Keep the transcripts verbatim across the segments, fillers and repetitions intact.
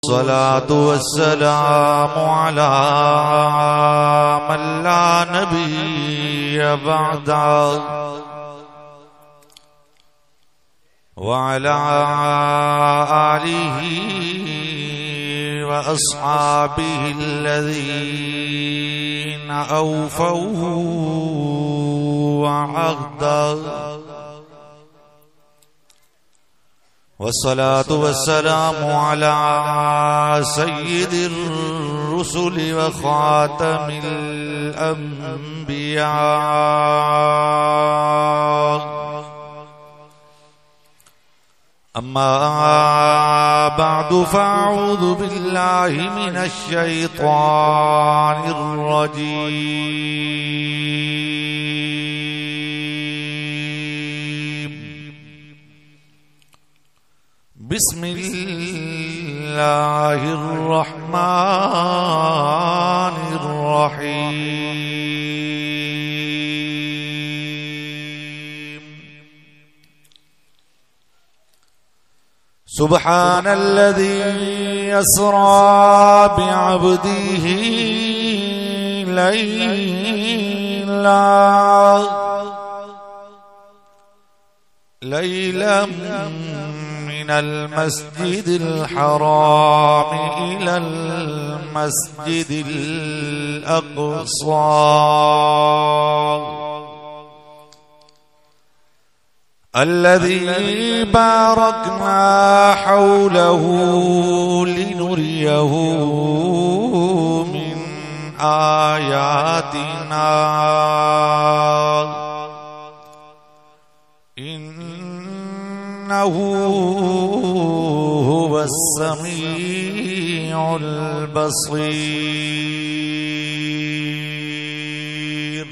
والصلاة والسلام على من لا نبي بعده وعلى آله وأصحابه الذين أوفوا وعهده والصلاة والسلام على سيد الرسل وخاتم الأنبياء أما بعد فأعوذ بالله من الشيطان الرجيم بسم الله الرحمن الرحيم سبحان الذي يسرى بعبده ليلا ليلا من المسجد الحرام إلى المسجد الأقصى الذي باركنا حوله لنريه من آياتنا إنه هو السميع البصير.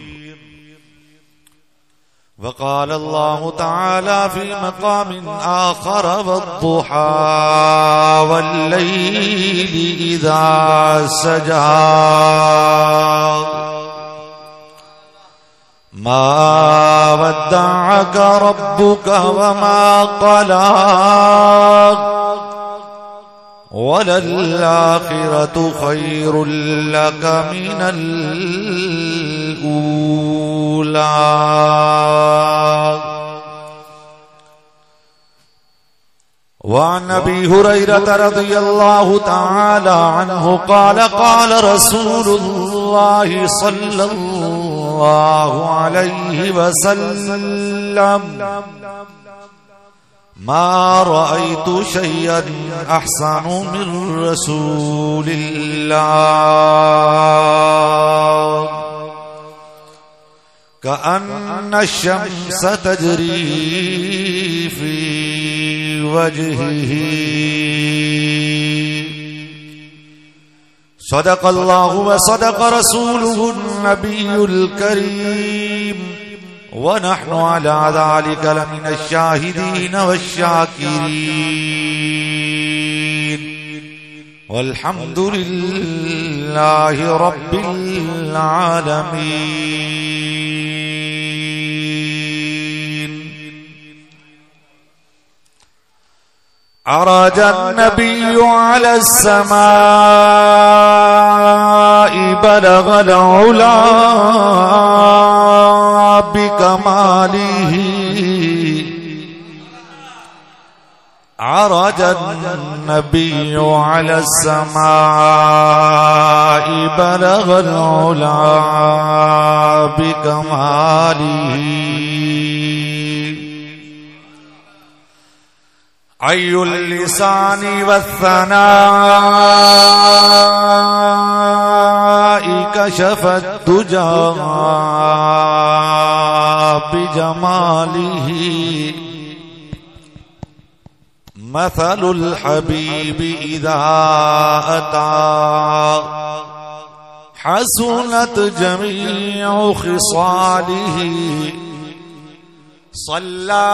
وقال الله تعالى في مقام آخر والضحى والليل إذا سجى ما ودعك ربك وما قلى وللآخرة خير لك من الأولى. وعن أبي هريرة رضي الله تعالى عنه قال قال رسول الله صلى الله عليه وسلم ما رأيت شيئا أحسن من رسول الله كأن الشمس تجري في وجهه. صدق الله وصدق رسوله النبي الكريم ونحن على ذلك لمن الشاهدين والشاكرين والحمد لله رب العالمين. عرج النبي على السماء بلغ العلا بكماله. عرج النبي على السماء بلغ العلا بكماله. عي اللسان والثناء كشف الدجى بجماله. مثل الحبيب إذا أتى حسنت جميع خصاله. صلى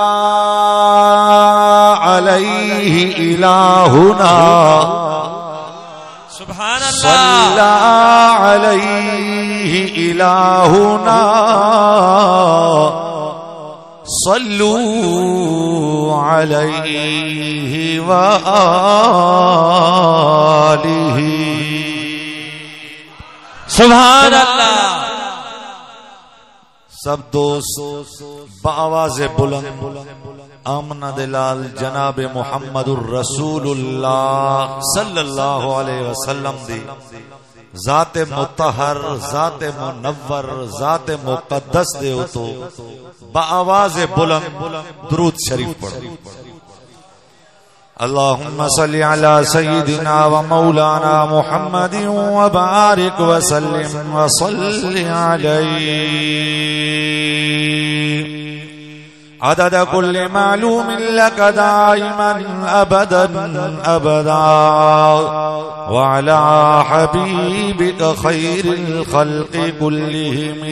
عليه إلهنا سبحان الله. صلى عليه إلهنا صلوا عليه وآله سبحان اللہ. سب دوست بآواز بلند آمنہ دلال جناب محمد الرسول اللہ صلی اللہ علیہ وسلم دی ذات مطہر، ذات منور، ذات مقدس دے تو بآواز بلند درود شریف پڑھو. اللهم صل على سيدنا ومولانا محمد وبارك وسلم وصل عليه عدد كل معلوم لك دائما أبدا أبدا وعلى حبيبك خير الخلق كلهم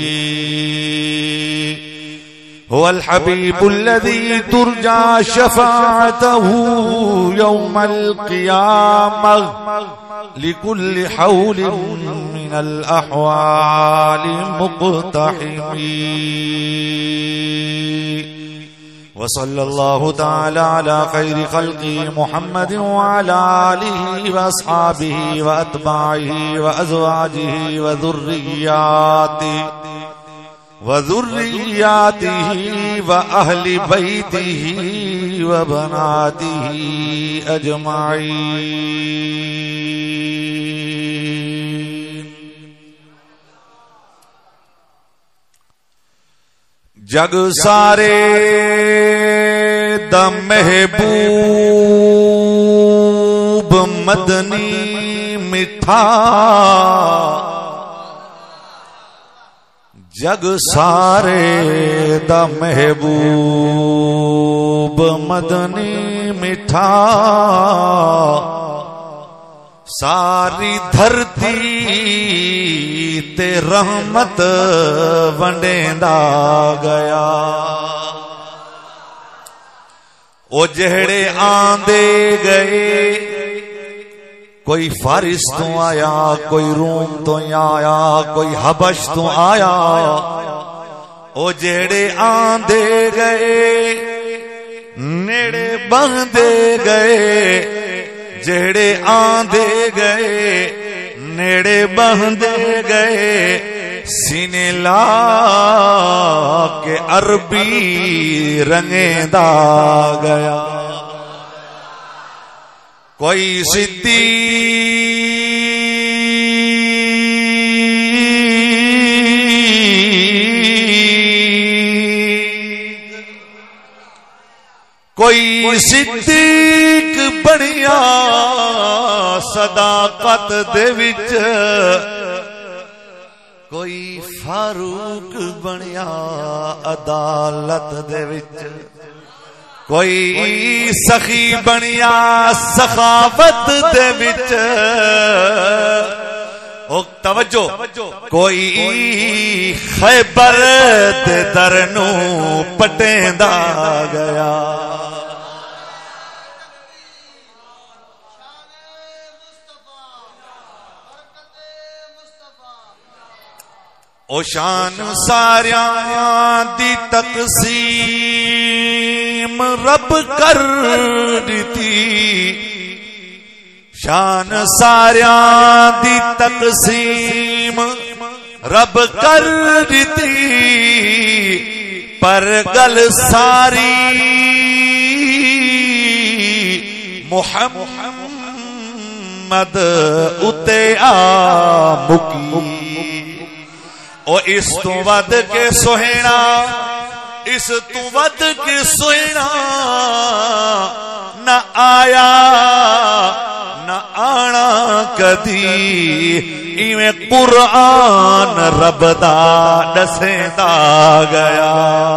هو الحبيب الذي ترجى شفاعته يوم القيامة لكل حول من الأحوال مقتحم. وصلى الله تعالى على خير خلقه محمد وعلى آله وأصحابه وأتباعه وأزواجه وذرياته وذرياته وأهل بيته وبناته أجمعين. جگ سارے دا محبوب مدنی مٹھا، جگ سارے دا محبوب مدنی مٹھا، ساری دھرتی تے رحمت ونڈیندا گیا. او جہڑے آندے گئے، کوئی فارس تو آیا، کوئی روم تو آیا، کوئی حبش تو آیا، او جہڑے آندے گئے نیڑے بہندے گئے، جہڑے آندے گئے نیڑے بہندے گئے، سینے لا کے عربی رنگیندا گیا. کوئی صدیق، کوئی صدیق بنیا صداقت دے وچ، کوئی فاروق بنیا عدالت دے وچ، کوئی سخی بنیا سخاوت دے وچ. او توجہ، کوئی خیبر دے در نو پٹیندا گیا. او شان ساریاں دی تقسیم رب کر دیتی، شان ساریاں دی تقسیم رب کر دیتی، پر گل ساری محمد اتے آ مکی. او اس تو ود کے سوہنا، اس تو ود کے سوہنا نہ آیا نہ آنا کدی، ایویں قرآن رب دا دسیندا گیا.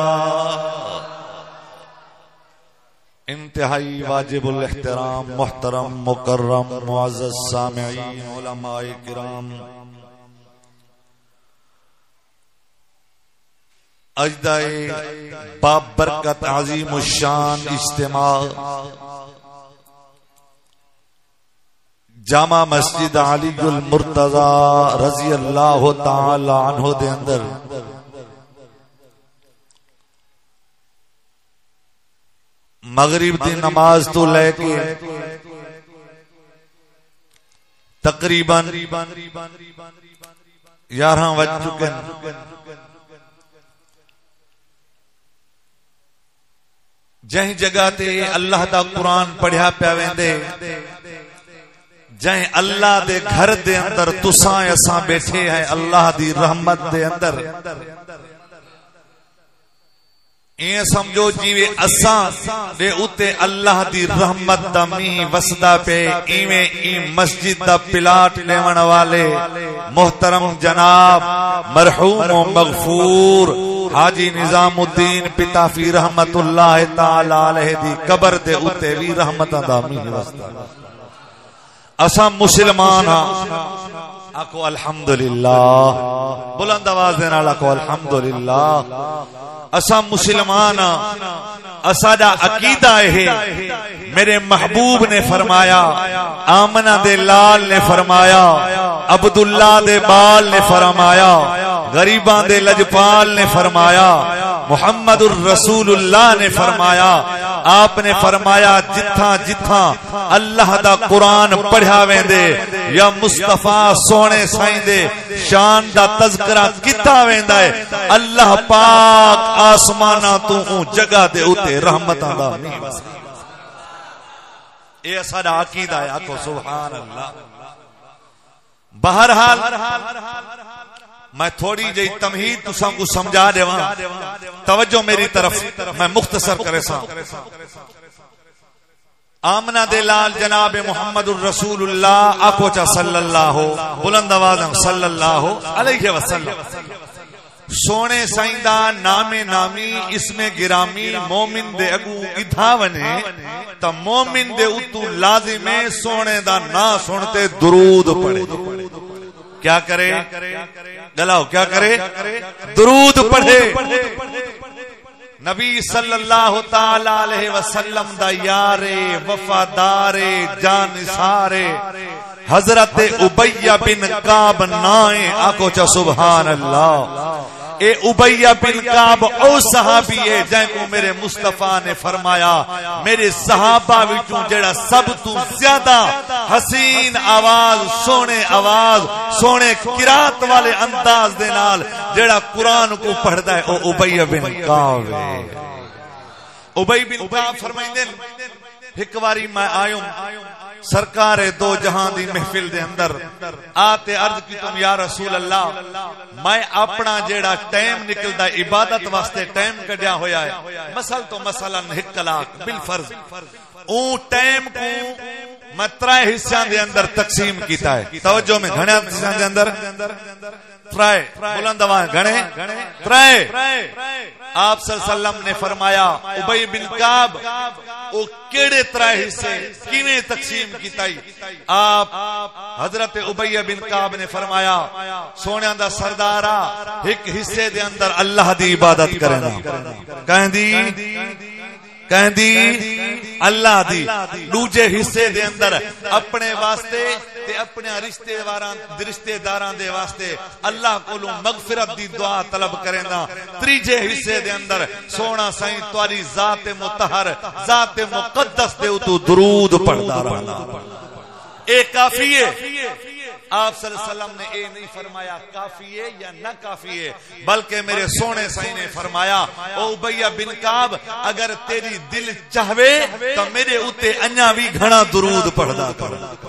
انتہائی واجب الاحترام محترم مکرم معزز سامعین علماء کرام، اجدائے باب برکت عظیم الشان اجتماع جامع مسجد علی المرتضی رضی اللہ تعالی عنہ دے اندر مغرب دی نماز تو لے کے تقریباً یارہ وج چکے جہیں جگہ تے اللہ دا قرآن پڑھیا پیا ویندے جہیں اللہ دے گھر دے اندر تساں اساں بیٹھے ہیں اللہ دی رحمت دے اندر این سمجھو جیوے اساں دے اتے اللہ دی رحمت دا میہ وسدا پہ ایویں این مسجد دا پلاٹ لیون والے محترم جناب مرحوم و مغفور حاجی نظام الدین پتافی رحمت اللہ تعالی علیہ دی قبر دے اتے وی رحمت دا میہ وسدا اساں مسلمان ہاں آکو الحمدللہ بلند آواز دینا آکو الحمدللہ اساں مسلمان اساڈا عقیدہ ہے میرے محبوب نے فرمایا آمنہ دے لال نے فرمایا عبداللہ دے بال نے فرمایا غریبان دے لجپال نے فرمایا محمد الرسول اللہ نے فرمایا آپ نے فرمایا جتھاں جتھاں اللہ دا قرآن پڑھا ویندے یا مصطفیٰ سونے سائیں دے شان دا تذکرہ کیتا ویندا ہے اللہ پاک آسماناں تو اون جگہ دے اتے رحمتاں دا اے ساڈا عقیدہ ہے آکھو سبحان اللہ بہرحال میں تھوڑی جی تمہید تساں کو سمجھا دیواں توجہ میری طرف میں مختصر کرے سا آمنہ دے لال جناب محمد الرسول اللہ آکوچا صلی اللہ بلند آوازاں صلی اللہ علیہ وسلم سونے سائندہ نام نامی اسم گرامی مومن دے اگو ادھاونے تا مومن دے اتو لازمے سونے دا نا سنتے درود پڑے کیا کرے گلاؤ کیا کرے درود پڑھے نبی صلی اللہ تعالی علیہ وسلم دا یارے وفادارے جانثارے حضرت ابی بن کعب نائیں آکو چا سبحان اللہ اے ابی بن کعب او صحابی ہے جن کو میرے مصطفیٰ نے فرمایا میرے صحابہ وچوں جڑا سب تو زیادہ حسین آواز سونے آواز سونے قرات والے انداز دے نال جڑا قرآن کو پڑھدا ہے او ابی بن کعب ہے ابی بن کعب فرمائندے ایک واری میں آیوں سرکار دو جہاں دی محفل دے اندر آتے عرض کی تم یا رسول اللہ میں اپنا جیڑا ٹائم نکلدا عبادت واسطے ٹائم کڈیا ہویا ہے مثلا تو مثلا ایک کلاک بالفرض اون ٹائم کو میں ترائے حصوں دے اندر تقسیم کیتا ہے توجہ میں گھنے حصوں دے اندر ترائے بلند آواز گھنے ترائے آپ صلی اللہ علیہ وسلم نے فرمایا ابی بن کعب او کیڑے ترائے حصے کیویں تقسیم کیتائی آپ حضرت ابی بن کعب نے فرمایا سونیاں دا سردارا ایک حصے دے اندر اللہ دی عبادت کرنا کہیں دی کہیں دی اللہ دی دوجے حصے دے اندر اپنے واسطے تے اپنے رشتے داراں رشتے داراں دے واسطے اللہ کولوں مغفرت دی دعا طلب کریندا تیجے حصے دے اندر سونا سائیں تواڈی ذات مطہر ذات مقدس دے تو درود پڑھدا رہنا اے کافی ہے آپ صلی اللہ علیہ وسلم نے اے نہیں فرمایا کافی ہے یا نہ کافی ہے بلکہ میرے سونے سائیں نے فرمایا او ابی بن کعب اگر تیری دل چاہوے تو میرے اتے انیا بھی گھنا درود پڑھدا کر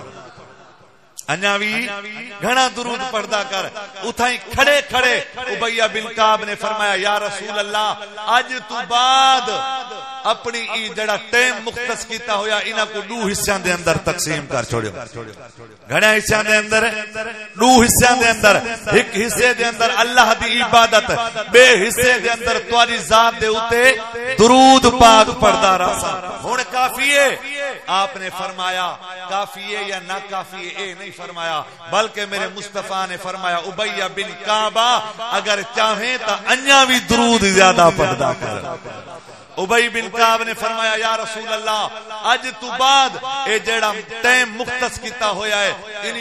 انیا بھی گھنا درود پڑھدا کر اتھائیں کھڑے کھڑے ابی بن کعب نے فرمایا یا رسول اللہ آج تو بعد اپنی ای جڑا ٹائم مختص کیتا ہویا انہاں کو دو حصوں دے اندر تقسیم کر چھوڑو گھڑے حصوں دے اندر دو حصوں دے اندر ایک حصے دے اندر اللہ دی عبادت بے حصے دے اندر تواڈی ذات دے اوتے درود پاک پڑھدا رہا ہن کافی ہے آپ نے فرمایا کافی ہے یا نہ کافی ہے اے نہیں فرمایا بلکہ میرے مصطفیٰ نے فرمایا ابی بن کعب اگر چاہیں تو انیا بھی درود زیادہ پڑھدا کر ابی بن کعب نے فرمایا یا رسول اللہ اج تو بعد اے جیڑا ٹائم مختص کیتا ہویا ہے انہی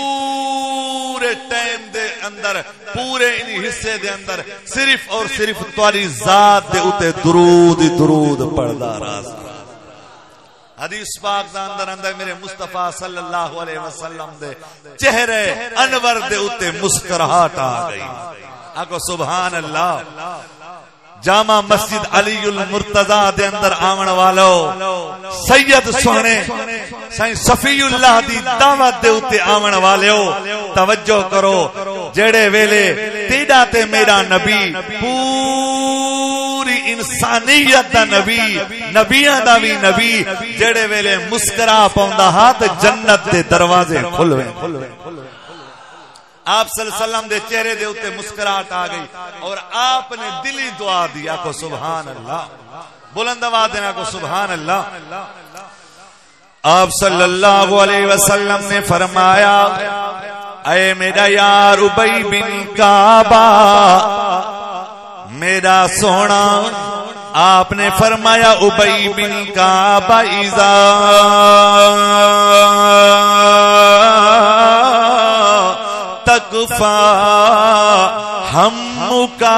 پورے ٹائم دے اندر پورے انہی حصے دے اندر صرف اور صرف تواڈی ذات دے اوتے درود درود پڑھدا رہا حدیث پاک دا اندر اندر میرے مصطفیٰ صلی اللہ علیہ وسلم دے چہرے انور دے اتے مسکراہٹ آ گئی. آگو سبحان اللہ. جامع مسجد علی المرتضی دے اندر آمن والو سید سونے سائیں صفی اللہ دی دعوت دے اتے آمن والو توجہ کرو. جڑے ویلے تیڑا تے میرا نبی پوری انسانیت دا نبی نبیاں دا بھی نبی جڑے ویلے مسکرا پوندا ہاتھ جنت دے دروازے کھلوے. آپ صلی اللہ علیہ وسلم دے چہرے دے اتے مسکراہٹ آ گئی اور آپ نے دلی دعا دیا کو سبحان اللہ. بلند آواز دینا کو سبحان اللہ. آپ صلی اللہ علیہ وسلم نے فرمایا اے میرا یار ابی بن کعبہ میرا سونا. آپ نے فرمایا ابی بن کعبہ اذا تکفا ہمکا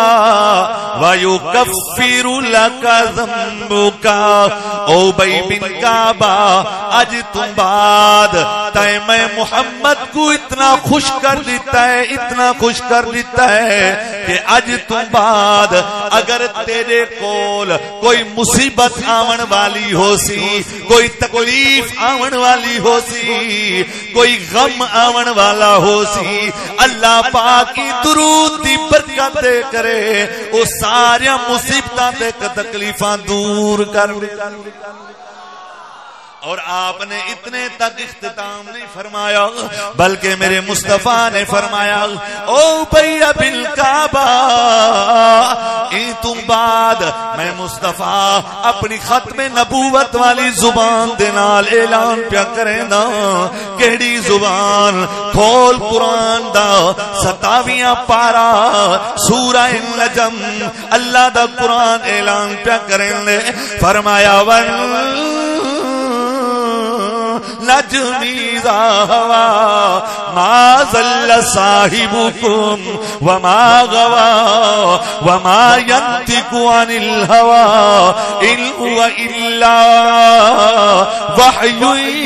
ویکفر لکا ذنبکا. او ابی بن کعبہ آج تم بعد تائیں میں محمد کو اتنا خوش کر دیتا ہے اتنا خوش کر دیتا ہے کہ آج تم بعد اگر تیرے کول کوئی مصیبت آون والی ہو سی کوئی تکلیف آون والی ہو سی کوئی غم آون والا ہو سی اللہ پاک کی درود دی برکت دے کرے وہ سارے مصیبتاں تے تکلیفاں دور کر. اور آپ نے اتنے تک اختتام نہیں فرمایا بلکہ میرے مصطفیٰ نے فرمایا او ابی بن کعبہ این تم بعد میں مصطفیٰ اپنی ختم نبوت والی زبان دے نال اعلان پیا کریں دا. کیڑی زبان؟ کھول قرآن دا ستاویاں پارا سورہ النجم اللہ دا قرآن اعلان پیا کریں دے. فرمایا ون نجمی ذاہوا ما ذل صاحبکم وما غوا وما ینطق عن الہوا ان هو الا وحی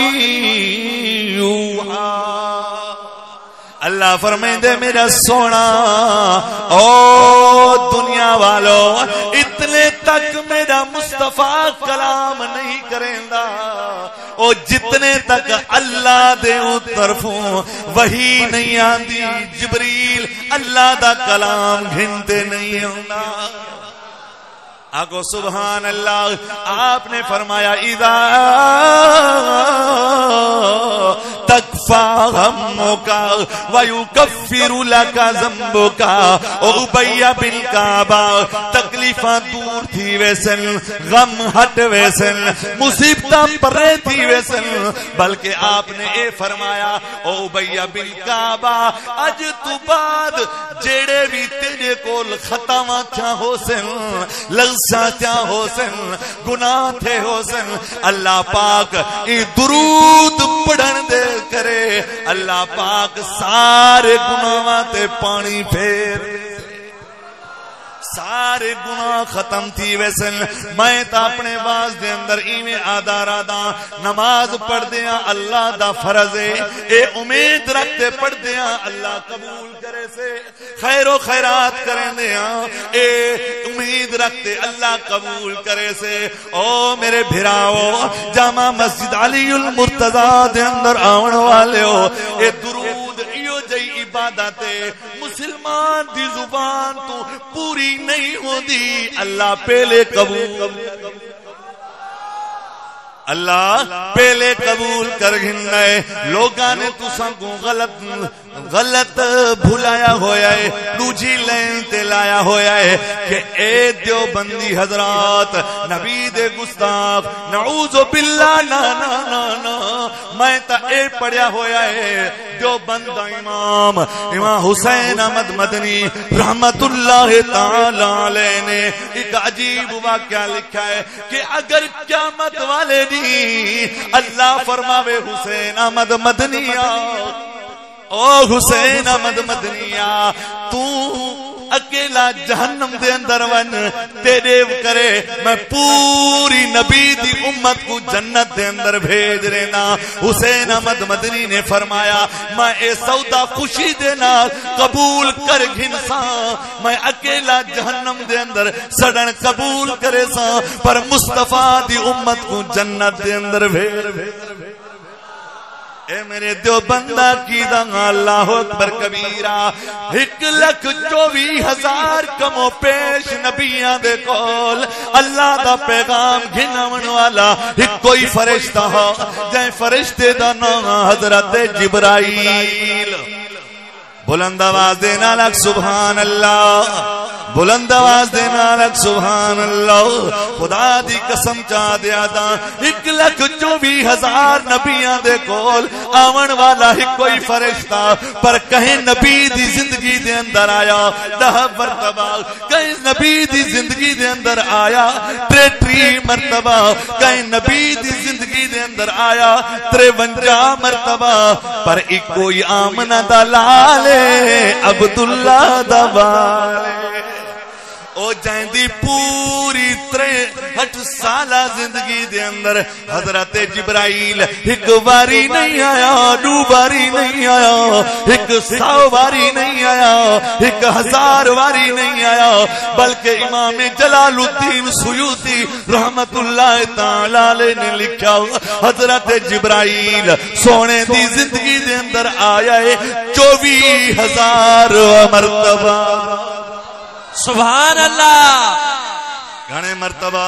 یوحا. اللہ فرمائندے میرا سونا او دنیا والو اتنے تک میرا مصطفیٰ کلام نہیں کریں دا او جتنے تک اللہ دے طرفوں وحی نہیں آندی جبریل اللہ دا کلام گھنتے نہیں ہونا. آگو سبحان اللہ. آپ نے فرمایا اذا تکفا غمکا ویکفر لکا ذنبکا. او ابی بن کعبہ تکلیفاں دور تھی ویسن غم ہٹ ویسن مصیبتاں پرے تھی ویسن بلکہ آپ نے اے فرمایا او ابی بن کعبہ اج تو بعد جیڑے بھی تیرے کول خطاواں تھا ہو سن لغزاں تھا ہو سن گناہ تھے ہو سن اللہ پاک ای درود پڑھن دے کرے اللہ پاک سارے گناہاں تے پانی پھیر سارے گناہ ختم تھی ویسن. میں تا اپنے باز دے اندر ایویں آدھا رادا نماز پڑھ دیاں اللہ دا فرض ہے اے امید رکھتے پڑھ دیاں اللہ قبول کرے سے خیر و خیرات کریں دیاں اے امید رکھتے اللہ قبول کرے سے. او میرے بھراؤ جامع مسجد علی المرتضی دے اندر آون والے ہو اے درود ایو جئی عبادت مسلمان دی زبان تو پوری نہیں ہوندی اللہ پہلے قبول اللہ پہلے قبول کر گھنائے. لوگاں نے تساں کو غلط غلط بھلایا ہویا ہے دوجی لین تے لایا ہویا ہے کہ اے دیوبندی حضرات نبی دے گستاخ نعوذ باللہ نا نا نا نا. میں تا اے پڑھیا ہویا ہے دیوبند دا امام امام حسین احمد مدنی رحمت اللہ تعالی علیہ نے ایک عجیب واقعہ لکھا ہے کہ اگر قیامت والے دی اللہ فرماوے حسین احمد مدنی او حسین احمد مدنی تو اکیلا جہنم دے اندر ون تیرے کرے میں پوری نبی دی امت کو جنت دے اندر بھیج رہنا. حسین احمد مدنی نے فرمایا میں اے سودا خوشی دینا قبول کر گھنسا, میں اکیلا جہنم دے اندر سڑن قبول کرے سا پر مصطفیٰ دی امت کو جنت دے اندر بھیج. اے میرے دیو بندہ کی دن اللہ اکبر کبیرہ. ایک لکھ چوبی ہزار کمو پیش نبیاں دے کول اللہ دا پیغام گھنون والا ایک کوئی فرشتہ ہو جائے فرشتے دا نام حضرت جبرائیل. بلند آواز دینا لگ سبحان اللہ, بلند آواز دینا لگ سبحان اللہ. خدا دی قسم چاہ دیا دا ایک لکھ چوبی ہزار نبیاں دے کول آون والا ہی کوئی فرشتہ پر کہیں نبی دی زندگی دے اندر آیا دہ مرتبہ, کہیں نبی دی زندگی دے اندر آیا تریٹری مرتبہ, کہیں نبی دی زندگی دے اندر آیا تریونجا مرتبہ پر ایک کوئی آمنہ دا لالے عبداللہ دا والے. او جائندی پوری تریہٹھ سالہ زندگی دے اندر حضرت جبرائیل ایک واری نہیں آیا, دو واری نہیں آیا, ایک سو واری نہیں آیا, ایک ہزار واری نہیں آیا, بلکہ امام جلال الدین سیوطی رحمت اللہ تعالی علیہ نے لکھا حضرت جبرائیل سونے دی زندگی دے اندر آیا ہے چوبی ہزار مرتبہ. سبحان اللہ. گھنے مرتبہ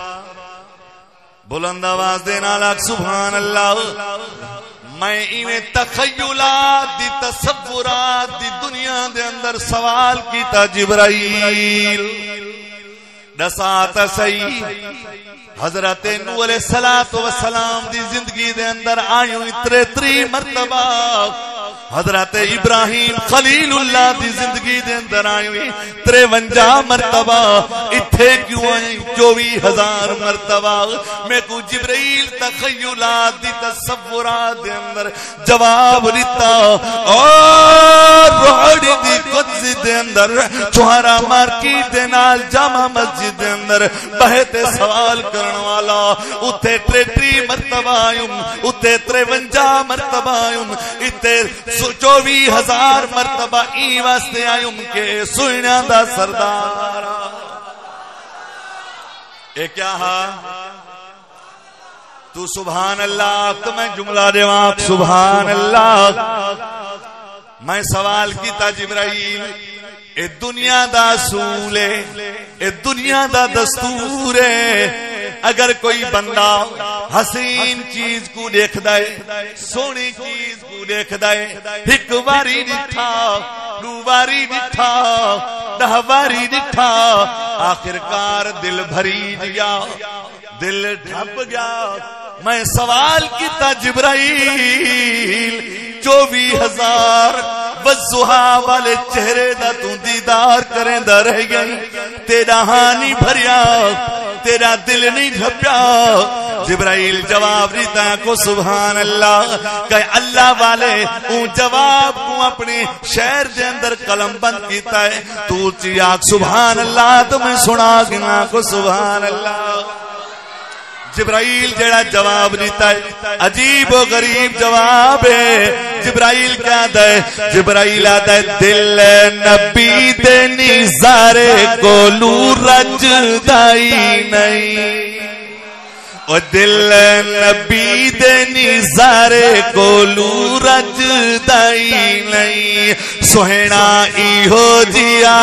بلند آواز دینا لگ سبحان اللہ. میں انہیں تخیلات دی تصورات دی دنیا دے اندر سوال کیتا جبرائیل دسات سی حضرت نوح علیہ السلام دی زندگی دے اندر آئیوں اترے تری مرتبہ, حضرت ابراہیم خلیل اللہ دی زندگی دے اندر آئیویں تریونجا مرتبہ, اتھے کیوں آئیں چوبی ہزار مرتبہ. میں کو جبرائیل تخیلات دی تصورات دے اندر جواب دیتا اور روحڑی دی قدس دے اندر چوہارا مارکیٹ دے نال جامع مسجد دے اندر بہتے سوال کرن والا اتھے تریٹری مرتبہ آئیوں, اتھے تریونجا مرتبہ آئیوں, اتھے چوبی ہزار مرتبہ ای واسطے آئیوں کے سوئنہ دا سردار. اے کیا ہاں تو سبحان اللہ تو میں جملہ دیواں سبحان اللہ. میں سوال کیتا جبرائیل اے دنیا دا اصول ہے, اے دنیا دا دستور ہے, اگر کوئی بندہ حسین چیز کو دیکھ دائے سونی چیز کو دیکھ دائے ایک واری ڈٹھا دو واری ڈٹھا دہ واری ڈٹھا آخرکار دل بھری گیا, دل ڈھپ گیا. میں سوال کیتا جبرائیل چوبی ہزار وزہا والے چہرے دا تو دیدار کریں دا رہ گئی, تیرا ہانی بھریا, تیرا دل نہیں ڈھپیا. جبرائیل جواب دیتا کو سبحان اللہ کہ اللہ والے اون جواب کو اپنے شہر دے اندر قلم بند کیتا ہے. تو چیاک سبحان اللہ تمہیں سنا گنا کو سبحان اللہ. جبرائیل جڑا جواب دیتا ہے عجیب و غریب جواب ہے. جبرائیل کیا دے, جبرائیل آتا ہے دل نبی دے نظارے کو لو رج دائی نہیں, او دل نبی دے نظارے کو لو رج دائی نہیں. سوہنا ای ہو جیا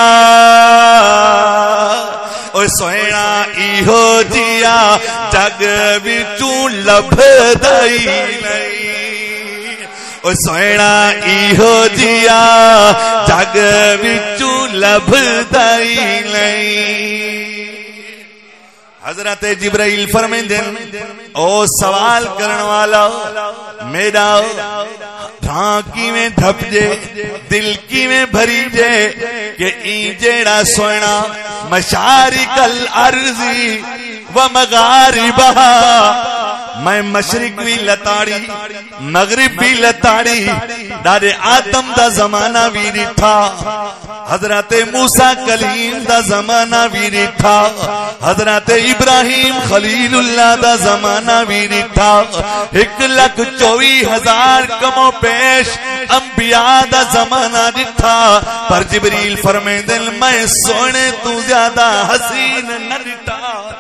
او سوہنا ای ہو جیا جگ وچوں لبھ دائی نہیں, او سوہنا ای ہو جیا جگ وچوں لبھ دائی نہیں. حضرت جبرائیل فرمیندے او سوال کرن والا میرا تھاں کی میں دھپ جے دل کی میں بھری جے کہ این جیڑا سونا مشارق الارضی و مغاربہا میں مشرق بھی لتاڑی مغرب بھی لتاڑی ڈارے آدم دا زمانہ بھی ڈٹھا حضرت موسیٰ کلیم دا زمانہ بھی ڈٹھا حضرت ابراہیم خلیل اللہ دا زمانہ بھی ڈٹھا ایک لاکھ چوبی ہزار کمو پیش انبیاء دا زمانہ ڈٹھا پر جبریل فرمائے دل میں سونے تو زیادہ حسین نہ ڈٹھا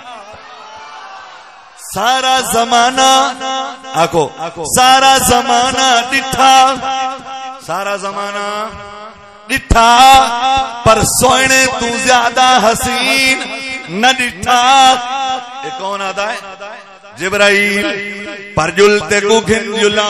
سارا زمانہ آکو سارا زمانہ ڈٹھا سارا زمانہ ڈٹھا پر سونے تو زیادہ حسین نہ ڈٹھا ایک کون آدھا ہے جبرائیل پر جلتے کو گھن جلا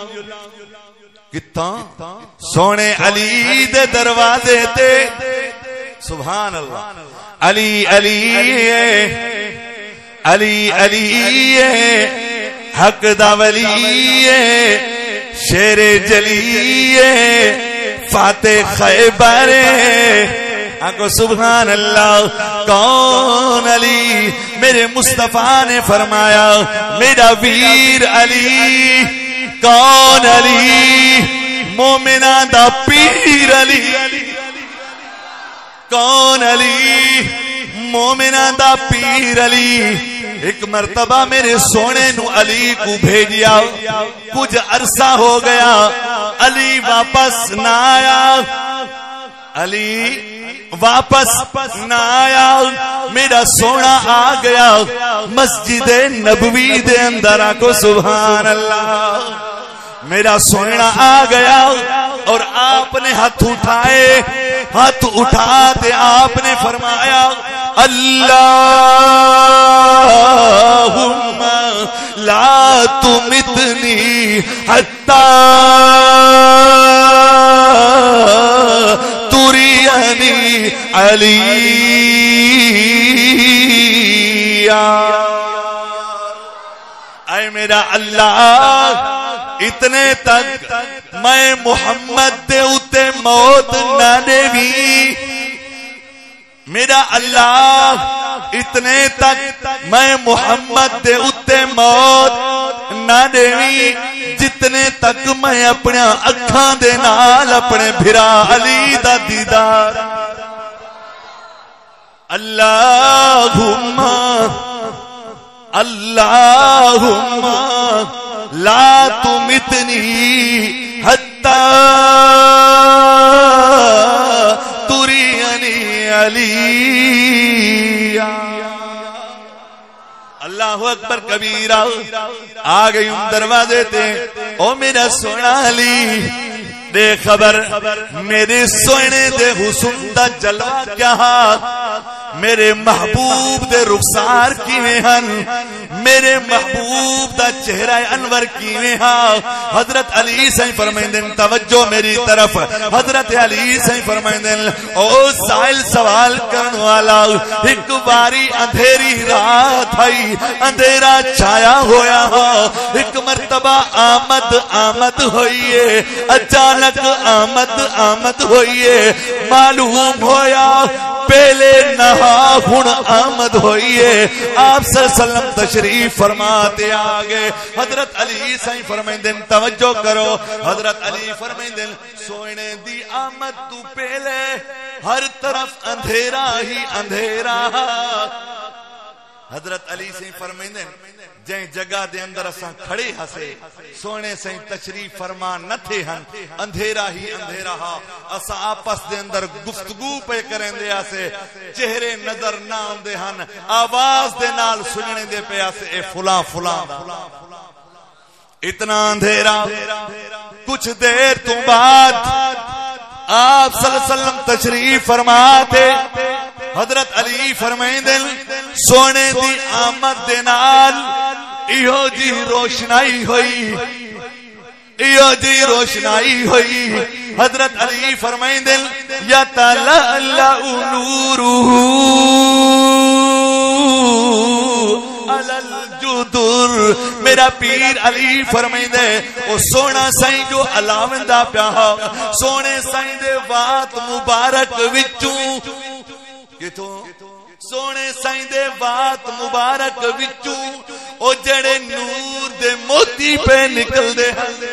کتا سونے علی دے دروازے تے سبحان اللہ علی علی علی علی حق دا ولی شیر جلی فاتح خیبر آنکو سبحان اللہ کون علی میرے مصطفیٰ نے فرمایا میرا ویر علی کون علی مومنہ دا پیر علی کون علی مومنہ دا پیر علی ایک مرتبہ میرے سونے نو علی کو بھیجیا کچھ عرصہ ہو گیا علی واپس نہ آیا علی واپس نہ آیا میرا سونا آ گیا مسجد نبوی دے اندر کو سبحان اللہ میرا سونا آ گیا اور آپ نے ہاتھ اٹھائے ہاتھ اٹھاتے آپ نے فرمایا اللہم لا تمتنی حتی ترینی علی اے میرا اللہ اتنے تک میں محمد دے اتے موت نہ دے بھی میرا اللہ اتنے تک میں محمد دے اتے موت نہ دے بھی جتنے تک میں اپنے اکھاں دے نال اپنے بھرا علی دا دیدار اللہم اللہم لا تمتنی حتی ترینی علی اللہ اکبر کبیرہ آ گئی ان دروازے تے او میرا سونا علی دے خبر میرے سونے دے حسن دا جلوہ کیا میرے محبوب دے رخسار کیویں ہن میرے محبوب دا چہرہ انور کیویں ہاں حضرت علی سے فرمائندے توجہ میری طرف حضرت علی سے فرمائندے او سائل سوال کرن والا ایک باری اندھیری رات آئی اندھیرا چھایا ہویا ہاں ایک مرتبہ آمد آمد ہوئیے اچانک آمد آمد ہوئیے معلوم ہویا پہلے نہا ہن آمد ہوئیے آپ صلی اللہ علیہ وسلم تشریف فرماتے آگے حضرت علی سائیں فرمائندے توجہ کرو حضرت علی فرمائندے سونے دی آمد تو پہلے ہر طرف اندھیرا ہی اندھیرا حضرت علی سے فرمائندے جائیں جگہ دے اندر اساں کھڑے ہسے سونے سے تشریف فرما نہ تھے ہن اندھیرا ہی اندھیرا ہا اساں آپس دے اندر گفتگو پہ کریں دے آسے چہرے نظر نہ آندے ہن آواز دے نال سننے دے پہ آسے اے فلاں فلاں اتنا اندھیرا کچھ دیر تو بعد آپ صلی اللہ علیہ وسلم تشریف فرماتے حضرت علی فرمائندے سونے دی آمد دے نال ایہو جی روشنائی ہوئی ایہو جی روشنائی ہوئی حضرت علی فرمائندے یتلألأ نورہ علی الجدر میرا پیر علی فرمائندے او سونا سائیں جو علاوندہ پیاہا سونے سائیں دے وات مبارک وچوں کتوں سونے سائیں دے وات مبارک وچوں او جڑے نور دے موتی پہ نکل دے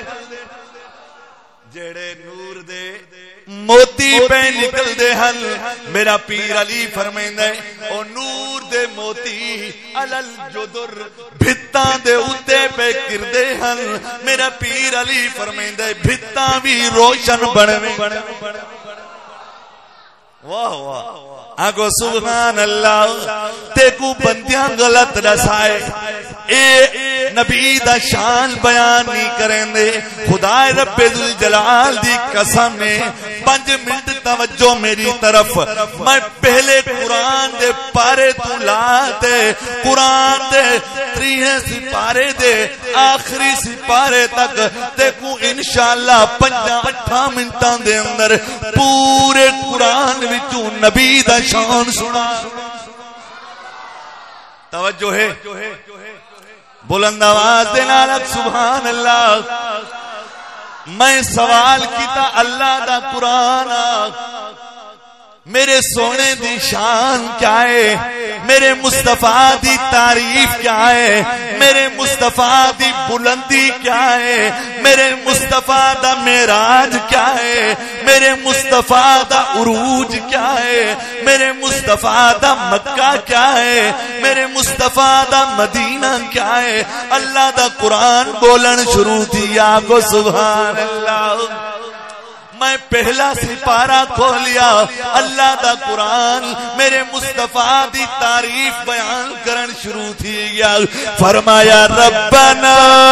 جڑے نور دے موتی پہ نکل دے ہن میرا پیر علی فرمیندا ہے او نور دے موتی علل جدر بھتاں دے اوتے پہ گردے ہن میرا پیر علی فرمیندا ہے بھتاں بھی روشن بنویں واہ واہ آگو سبحان اللہ تے کو بندیاں غلط رسائے اے نبی دا شان بیان نہیں کریں دے خدا رب ذوالجلال دی قسم نے پانچ منٹ توجہ میری طرف میں پہلے قرآن دے پارے تو لاتے قرآن دے تریہ سپارے دے آخری سپارے تک تے کو انشاءاللہ پنجا اٹھا منٹاں دے اندر پورے قرآن وچوں نبی دا شان سنا توجہ ہے بلند آواز دے نالک سبحان اللہ میں سوال کیتا اللہ دا قرآن میرے سونے دی شان کیا ہے میرے مصطفیٰ دی تعریف کیا ہے میرے مصطفیٰ دی بلندی کیا ہے میرے مصطفیٰ دا معراج کیا ہے میرے مصطفیٰ دا عروج کیا ہے میرے مصطفیٰ دا مکہ کیا ہے میرے مصطفیٰ دا مدینہ کیا ہے اللہ دا قرآن بولن شروع دیا کو سبحان اللہ میں پہلا سپارہ کھولیا اللہ دا قرآن میرے مصطفیٰ دی تعریف بیان کرن شروع تھی گیا فرمایا ربنا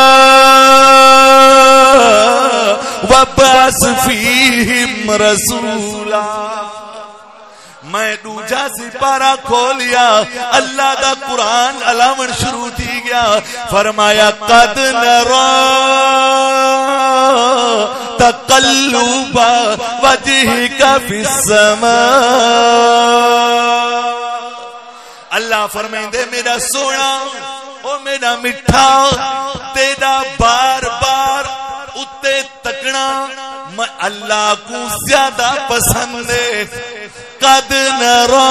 وبعث فیہم رسولا میں دوجا سپارہ کھولیا اللہ دا قرآن علاوہ شروع تھی گیا فرمایا قد نرا تقلب وجہک فی السماء اللہ فرمائندے میرا سونا او میرا مٹھا تیرا بار بار اتے تکنا میں اللہ کو زیادہ پسند ہے قد نرا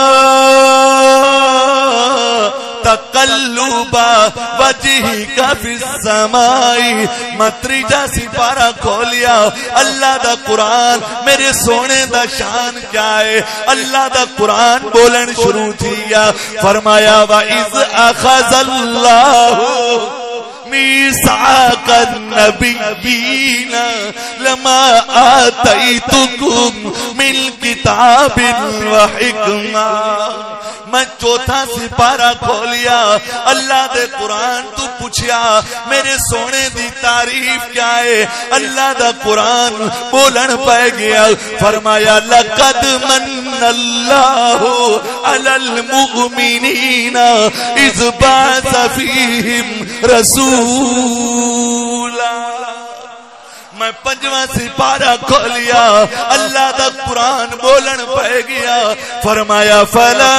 تقلب وجہک فی السماء متریجا سپارہ کھولیا اللہ دا قرآن میرے سونے دا شان کیا ہے اللہ دا قرآن بولن شروع تھیا فرمایا وَإِذْ أَخَذَ اللَّهُ ميثاق النبيين لما آتيتكم من كتاب وحكمة میں چوتھا سپارہ کھولیا اللہ دے قرآن تو پوچھیا میرے سونے دی تعریف کیا ہے اللہ دا قرآن بولن پہ گیا فرمایا لقد من اللہ علی المؤمنین اذ بعث فیہم رسولا میں پنجواں سپارہ کھولیا اللہ دا قرآن بولن پہ گیا فرمایا فلا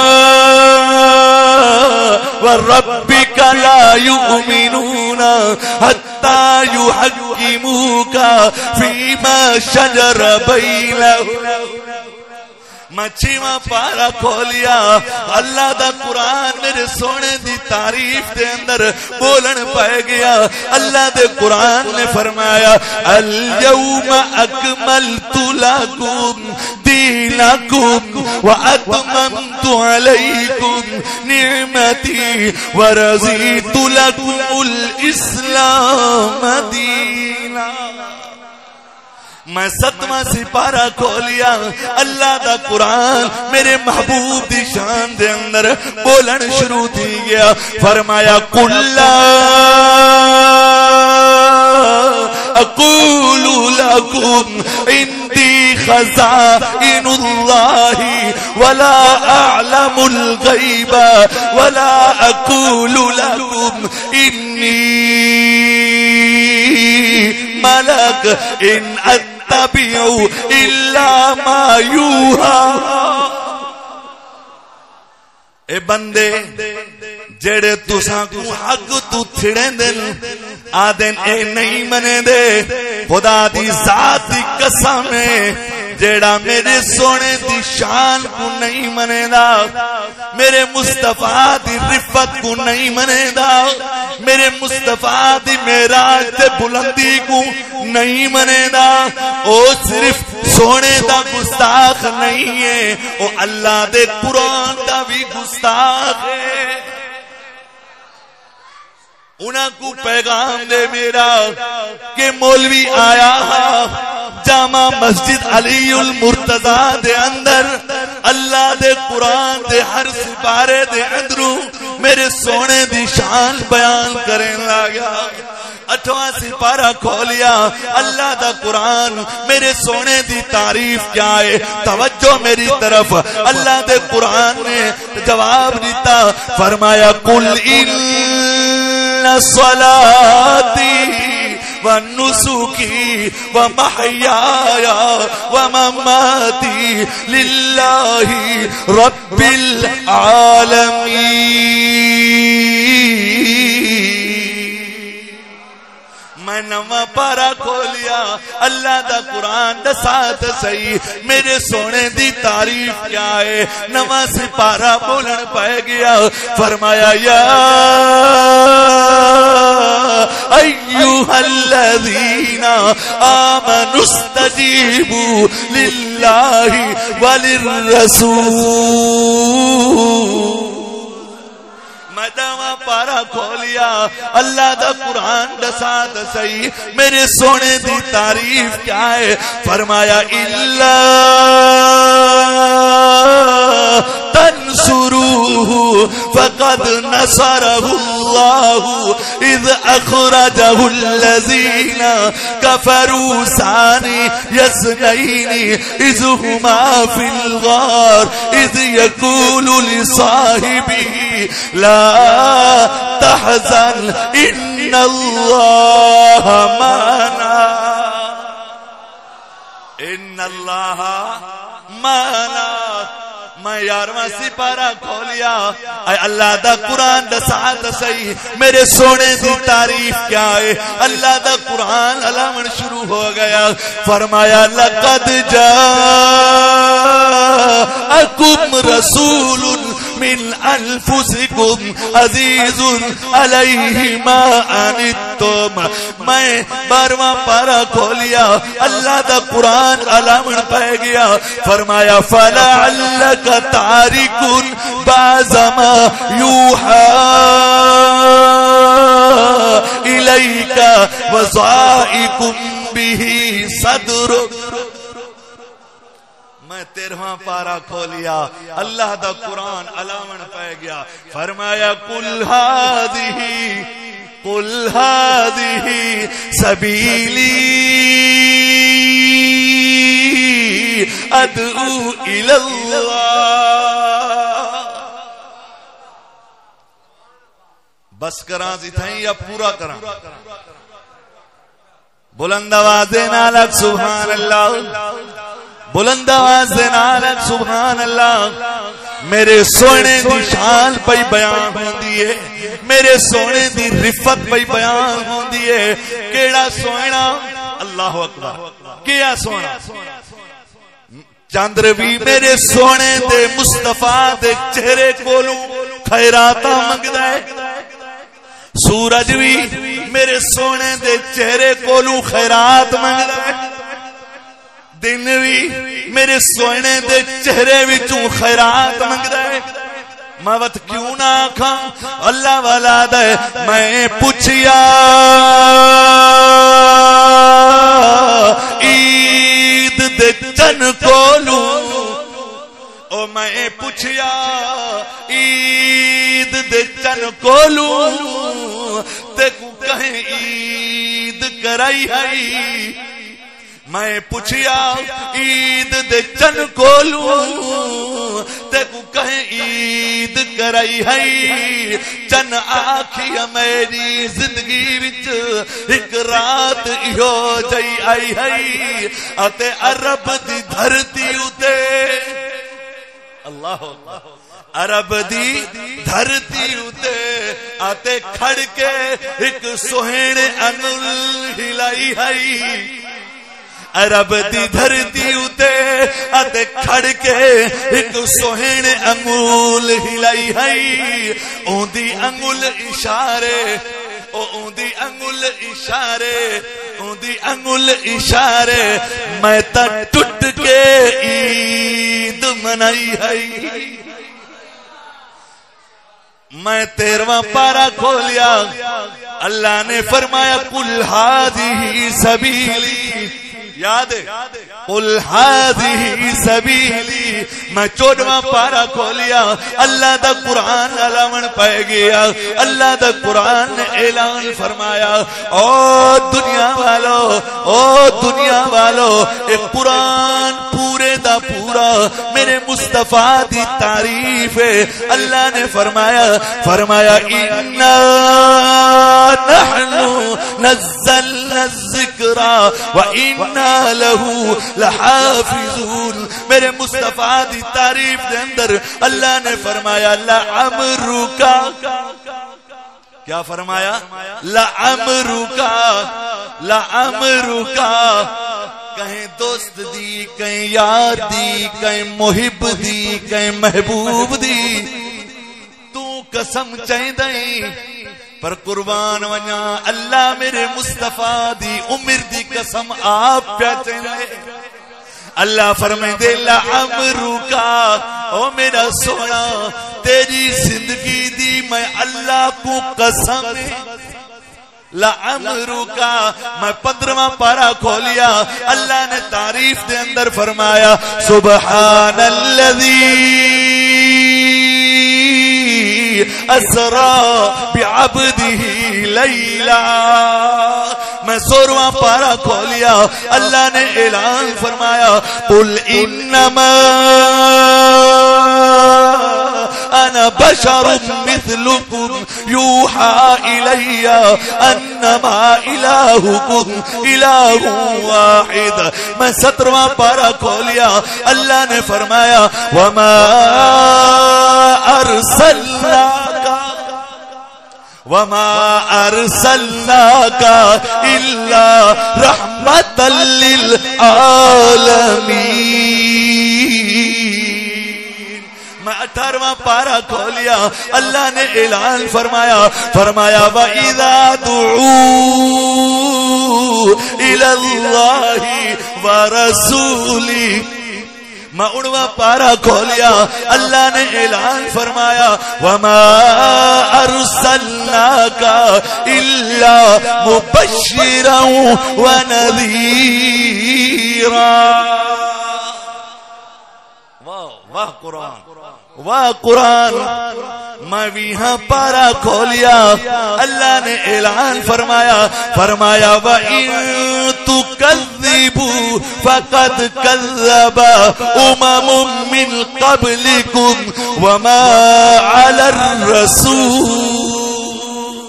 وربک لا یؤمنون حتی یحکموک فیما شجر بینہم میں چھواں پارا کھولیا اللہ دا قرآن میرے سونے دی تعریف دے اندر بولن پہ گیا اللہ دے قرآن نے فرمایا الیوم اکملت لکم دینکم واتممت علیکم نعمتی ورضیت لکم الاسلام دینا میں ستواں سپارہ کھولیا اللہ دا قرآن میرے محبوب دی شان دے اندر بولن شروع تھی گیا فرمایا قل لا اقول لکم عندی خزائن اللہ ولا اعلم الغیب ولا اقول لکم انی ملک ان اتبعو الا ما یوہا اے بندے جڑے تساں کو حق تو تھڑیں دن آدن اے نہیں منے دے خدا دی ذات دی قسم ہے جیڑا میرے سونے دی شان کو نہیں منے دا، میرے مصطفیٰ دی رفت کو نہیں منے دا، میرے مصطفیٰ دی معراج تے بلندی کو نہیں منے دا، او صرف سونے دا گستاخ نہیں ہے، او اللہ دے قرآن دا بھی گستاخ ہے۔ انہاں کو پیغام دے میرا کہ مولوی آیا جامع مسجد علی المرتضی دے اندر اللہ دے قرآن دے ہر سپارے دے اندروں میرے سونے دی شان بیان کریں لگا۔ اٹھواں سپارہ کھولیا اللہ دا قرآن میرے سونے دی تعریف کیا ہے، توجہ میری طرف، اللہ دے قرآن نے جواب دیتا، فرمایا قل ان صلاتی ونسکی ومحیایا ومماتی للہ رب العالمین۔ میں نواں پارا کھولیا اللہ دا قرآن دا ساتھ صحیح میرے سونے دی تعریف کیا ہے، نواں سپارہ بولن پہ گیا، فرمایا یا ایوہا الذین آمنوا استجیبوا للہ وللرسول۔ مداما پارا کھولیا اللہ دا قرآن دا ساتھ صحیح میرے سونے دی تعریف کیا ہے، فرمایا الا تنصروه فقد نصره الله اذ اخرجه الذين كفروا ثاني اثنين اذ هما في الغار اذ يقول لصاحبه لا تحزن ان اللہ معنا ان اللہ معنا۔ میں یارواں سپارہ کھولیا اے اللہ دا قرآن دا ساتھ صحیح میرے سونے دی تعریف کیا ہے، اللہ دا قرآن علامن شروع ہو گیا، فرمایا لقد جاءکم رسول من انفسکم عزیز علیہ ما عنتم۔ میں بارواں پارا کھولیا اللہ دا قرآن علامن پہ گیا، فرمایا فلعلک تارک بعض ما یوحى الیک وضائق به صدرک۔ میں تیرہواں پارا کھولیا اللہ دا قرآن علامن پہ گیا، فرمایا قل هذه قل هذه سبیلی ادعو الی اللہ۔ بس کراں سی تھیں یا پورا کراں؟ بلند آواز نالک سبحان اللہ، بلند آواز نالک سبحان اللہ۔ میرے سونے دی شان پئی بیان ہوندی ہے، میرے سونے دی رفت پئی بیان ہوندی ہے، کیڑا سونا اللہ اکبر، کیا سونا چاندر بھی میرے سونے دے مصطفیٰ دے چہرے کولوں خیراتاں منگدا ہے، سورج بھی میرے سونے دے چہرے کولوں خیرات منگدا ہے، دن بھی میرے سونے دے چہرے وچوں خیرات منگدا ہے۔ میں وقت کیوں نہ آکھاں اللہ والا دے، میں پوچھیا عید دے چن کولوں، او میں پوچھیا عید دے چن کولوں تے کو کہیں عید کرائی ہے، میں پوچھیا عید دے چن کولوں تے کو کہیں عید کرائی ہے، چن آکھی میری زندگی وچ ایک رات ایہو جئی آئی ہے، اتے عرب دی دھرتی اتے اللہ عرب دی دھرتی اتے آتے کھڑ کے ایک سوہنے انگل ہلائی ہے، عرب دی دھرتی اتے اتے کھڑ کے ایک سوہنے انگول ہلائی ہے اون دی انگول اشارے او اون دی انگول اشارے اون دی انگول اشارے میں تا ٹٹ کے عید منائی ہے میں تیرواں پارا کھولیا اللہ نے فرمایا قل ہذہ سبیلی یاد ہے قل ہذہ سبیلی میں چودواں پارا کھولیا اللہ دا قرآن علامن پائے گیا اللہ دا قرآن نے اعلان فرمایا او دنیا والو او دنیا والو ایک قرآن پورے دا پورا میرے مصطفیٰ دی تعریف ہے اللہ نے فرمایا فرمایا اِنَّا نَحْنُ نَزَّلْنَا الذِّكْرَ وَإِنَّا لَهُ لَحَافِظُونَ میرے مصطفیٰ دی تعریف دے اندر اللہ نے فرمایا لَعَمْرُكَ کیا فرمایا لَعَمْرُكَ لَعَمْرُكَ کہیں دوست دی کہیں یار دی کہیں محب دی کہیں محبوب دی تو قسم چاہی دیں پر قربان ونیا اللہ میرے مصطفیٰ دی عمر دی قسم آپ پیا چاہے اللہ فرمائے دے لعمرکا او میرا سونا تیری زندگی دی میں اللہ کو قسم لعمرکا میں پندرواں پارا کھولیا اللہ نے تعریف دے اندر فرمایا سبحان الذی اسرا بعبدہ لیلا میں سورواں پارا کھولیا اللہ نے اعلان فرمایا قل انما انا بشر مثلکم یوحا الی انما الہکم الہ واحد میں سترواں پارا کھولیا اللہ نے فرمایا وما ارسلناک وما ارسلناک الا رحمتا للعالمین میں اٹھارواں پارا کھولیا اللہ نے اعلان فرمایا فرمایا وَإِذَا دُعُوا إِلَى اللَّهِ وَرَسُولِهِ میں اڑواں پارا کھولیا اللہ نے اعلان فرمایا وما ارسلناک الا مبشرا ونذیرا واہ واہ قرآن واہ قرآن میں ویہاں پارا کھولیا اللہ نے اعلان فرمایا فرمایا وَإِن تُكَذِّبُوا فَقَدْ كَذَّبَ أُمَمٌ مِّن قَبْلِكُمْ وَمَا عَلَى الرَّسُولِ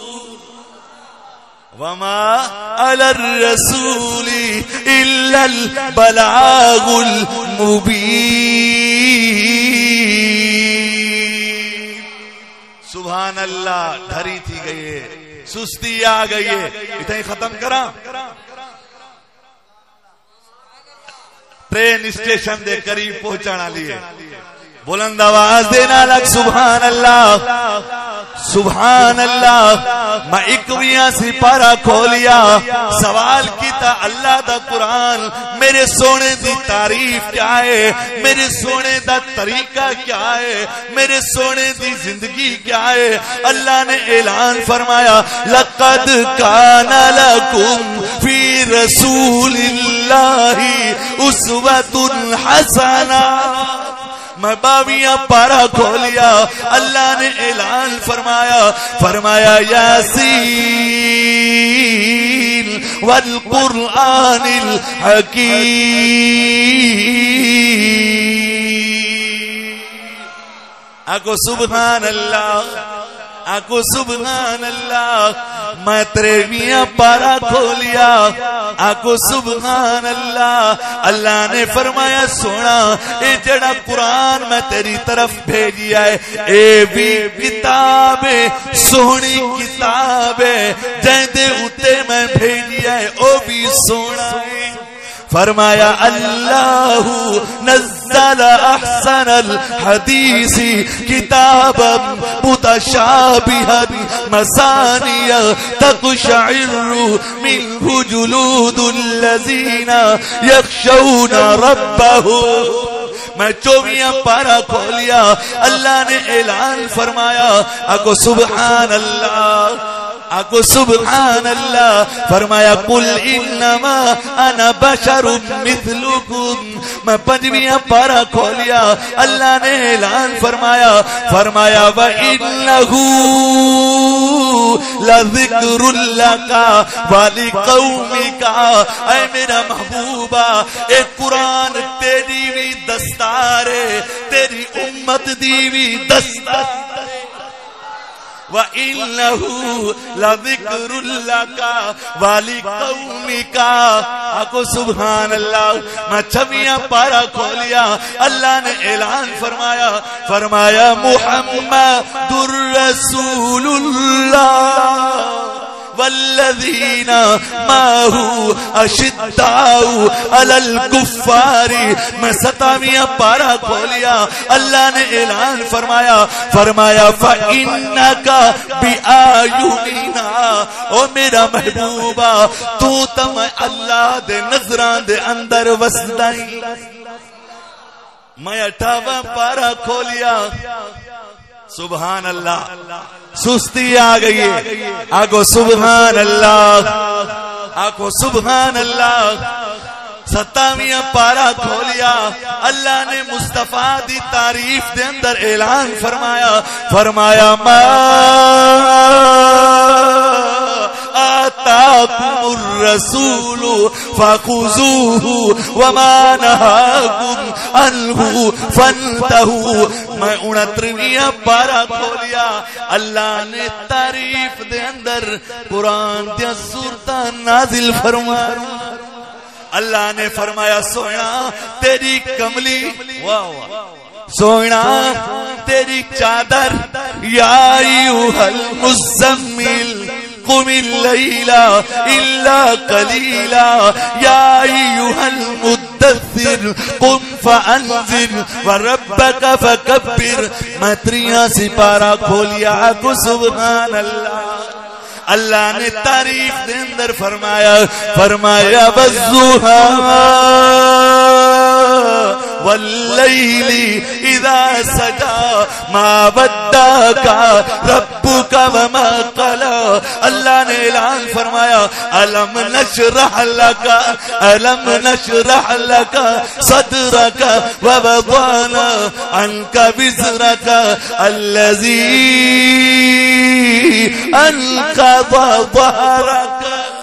وَمَا عَلَى الرَّسُولِ إِلَّا الْبَلَاغُ الْمُبِينُ سبحان اللہ دھری تھی گئی ہے سستی آ گئی ہے اتنی ختم کرا ٹرین اسٹیشن دے قریب پہنچانا لیے بلند آواز دینا لگ سبحان اللہ سبحان اللہ میں اکویاں سی پارا کھولیا سوال کیتا اللہ دا قرآن میرے سونے دی تعریف کیا ہے میرے سونے دا طریقہ کیا ہے میرے سونے دی زندگی کیا ہے اللہ نے اعلان فرمایا لقد کان لکم فی رسول اللہ اسوۃ حسنہ میں باویاں پارا کھولیا اللہ نے اعلان فرمایا فرمایا یاسین والقرآن الحکیم آکو سبحان اللہ آکو سبحان اللہ میں تریویاں پارا کھولیا آکو سبحان اللہ اللہ نے فرمایا سونا اے جڑا قرآن میں تیری طرف بھیجیا ہے اے بھی کتاب سونی کتاب جہدے اتے میں بھیجیا ہے او بھی سونا ہے فرمایا اللہ نزل احسن الحدیث کتابا متشابہا مثانی تقشعر منہ جلود الذین یخشون ربہم. میں چوبیاں پارا کھولیا, اللہ نے اعلان فرمایا, آگو سبحان اللہ, آگو سبحان اللہ. فرمایا قل انما انا بشر مثلکم. میں پنجویاں پارا کھولیا, اللہ نے اعلان فرمایا, فرمایا وَإِنَّهُ لَذِكْرٌ لَكَ وَلِقَوْمِكَ. اے میرا محبوبہ, اے قرآن تیری بھی دستار ہے, تیری امت دی بھی دستار. وَإِنَّهُ لَذِكْرٌ لَكَ وَلِقَوْمِكَ. آکو سبحان اللہ. میں چھویاں پارا کھولیا, اللہ نے اعلان فرمایا, فرمایا محمد الرسول اللہ والذین معه اشداء علی الکفار. میں ستاویاں پارا کھولیا, اللہ نے اعلان فرمایا, فرمایا فَإِنَّكَ بِآیُنِنَا. او میرا محبوبہ, تو تم اللہ دے نظران دے اندر وسدائی. میں اٹھاواں پارا کھولیا, سبحان اللہ. سستی آ گئی ہے, آگو سبحان اللہ, آگو سبحان اللہ. ستاویاں پارا کھولیا, اللہ نے مصطفیٰ دی تعریف دے اندر اعلان فرمایا, فرمایا ما آتاکم الرسول فخذوه وما نہاکم عنہ فانتہوا. میں انترویاں پارا کھولیا, اللہ نے تعریف دے اندر قرآن دیا سورتاں نازل فرمایا. اللہ نے فرمایا سونا تیری کملی, سونا تیری چادر, یا ایھا المزمل قم اللیل الا قلیلا, یا ایھا المدثر قم فانذر وربک فکبر. میں تریاں سپارہ کھولیا کو سبحان اللہ. اللہ نے تعریف دے اندر فرمایا, فرمایا والضحیٰ واللیل اذا سجا ما ودعک ربک وما قلی. اللہ نے اعلان فرمایا الم نشرح لک, الم نشرح لک صدرک ووضعنا عنک وزرک الذی انقض ظہرک.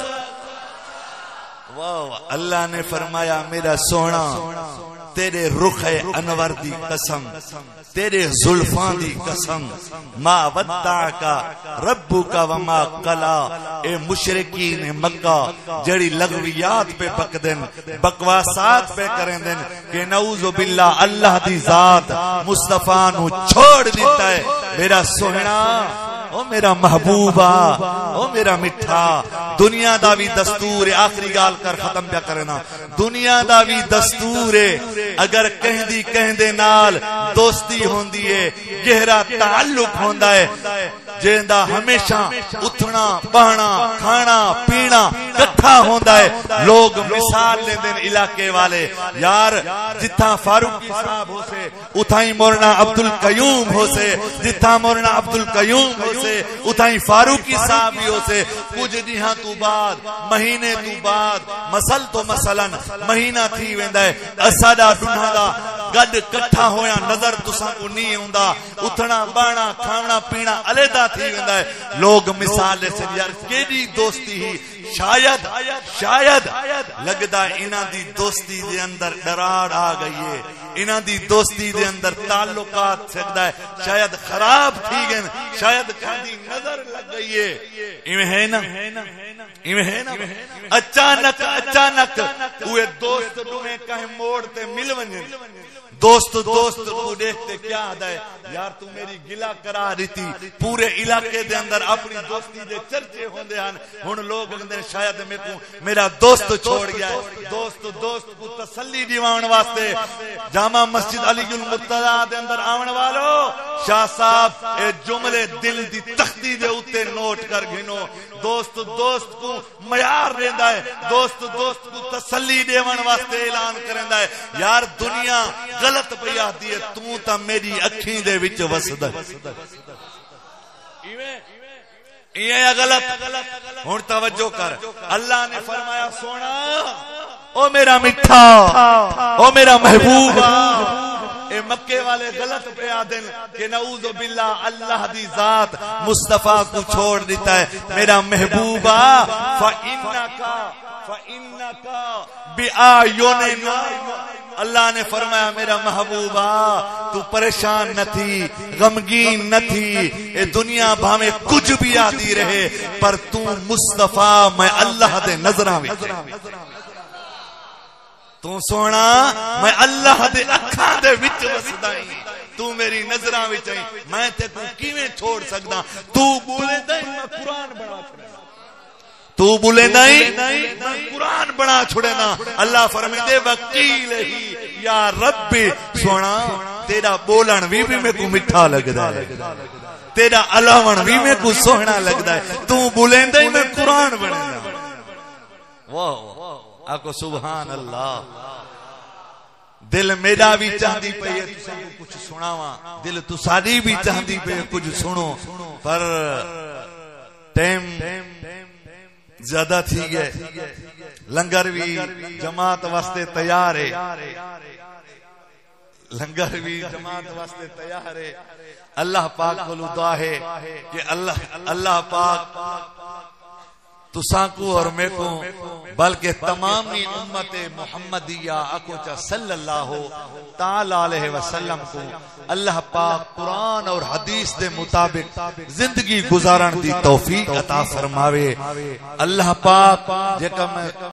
اللہ نے فرمایا میرا سونا تیرے رخ انور دی قسم, تیرے زلفان دی قسم, ما ودعک ربک وما قلی. اے مشرکین مکہ جڑی لغویات پہ بکدن, بکواسات پہ کریں دن کہ نعوذ باللہ اللہ دی ذات مصطفیٰ نو چھوڑ دیتا ہے. میرا سونا, او میرا محبوبہ, او میرا مٹھا, دنیا دا بھی دستور ہے. آخری گال کر ختم پیا کرنا. دنیا دا بھی دستور ہے, اگر کہیں دی کہیں دے نال دوستی ہوندی ہے, گہرا تعلق ہوندا ہے, جیندا ہمیشہ اٹھنا بہنا کھانا پینا کٹھا ہوندا ہے. لوگ مثال لے دن علاقے والے, یار جتھاں فاروقی صاحب ہو سے اتھائیں مولانا عبد القیوم ہو سے, جتھاں مولانا عبد القیوم ہو سے اتھائیں فاروقی صاحب ہو سے. کچھ دیہاں تو بعد مہینے تو بعد مسل تو مثلا مہینہ تھی ویندا ہے, اساڈا ڈنھا دا گڈ کٹھا ہویا نظر تساں کو نہیں ہوندا, اٹھنا بہنا کھانا پینا علیحدہ تھی ویندا ہے. لوگ مثال لے سے یار کیڑی دوستی ہی, شاید شاید لگدا انہاں دی دوستی دے اندر ڈراڑ آ گئی ہے, انہاں دی دوستی دے اندر تعلقات سکدا ہے شاید خراب تھی گئے, شاید کھاندی نظر لگ گئی ہے. ایویں ہے نا, ایویں ہے نا. اچانک اچانک اوے دوست دوویں کہیں موڑ تے مل ونجن, دوست دوست کو دیکھتے کیا آدھا ہے یار تو میری گلا کرا رہی تھی پورے علاقے دے اندر اپنی دوستی دے چرچے ہوندے ہیں ہن لوگ اندر شاید میں کو میرا دوست چھوڑ گیا ہے دوست دوست کو تسلی دیوان واسطے جامع مسجد علی المرتضی دے اندر آون والو شاہ صاحب اے جملے دل دی تختی دے اوتے نوٹ کر گھنو دوست دوست کو معیار رہندا ہے دوست دوست کو تسلی دیوان واسطے اعلان کرندا ہے یار دنیا غلط پئی آتی ہے تو تا میری اکھیں دے وچ وسدا ایویں یہ غلط ہن توجہ کر اللہ نے فرمایا سونا او میرا میٹھا او میرا محبوب اے مکے والے غلط پہ آدن کہ نعوذ باللہ اللہ دی ذات مصطفیٰ کو چھوڑ دیتا ہے میرا محبوبا فَإِنَّكَ فَإِنَّكَ بِآيُنِنَا اللہ نے فرمایا میرا محبوبا تو پریشان نہ تھی غمگین نہ تھی اے دنیا بھامے کچھ بھی آتی رہے پر تو مصطفیٰ میں اللہ دے نظراں وچ تو سونا میں اللہ دے اکھاں دے وچ وسدا ہوں تو میری نظراں وچ ہے میں تے کو کیویں چھوڑ سکدا تو بولے تے میں قرآن بنا چھڑنا تو بولے نہیں میں قرآن بنا چھڑنا اللہ فرمائے وکیل ہی یا رب سونا تیرا بولن بھی بھی میں کو میٹھا لگدا ہے تیرا الاون بھی میں کو سوہنا لگدا ہے تو بولے تے میں قرآن بننا واہ آکو سبحان اللہ دل میرا بھی چاہتی پئی ہے تساں کو کچھ سناواں دل تساڈی بھی چاہتی پئی کچھ سنو پر ٹائم زیادہ تھی گئے لنگر بھی جماعت واسطے تیار ہے لنگر بھی جماعت واسطے تیار ہے اللہ پاک کو دعا ہے کہ اللہ اللہ پاک تساں کو اور میں کو بلکہ تمامی امت محمدیہ اکوچا صلی اللہ تعالی علیہ وسلم کو اللہ پاک قرآن اور حدیث دے مطابق زندگی گزارن دی توفیق عطا فرماوے اللہ پاک جے کہ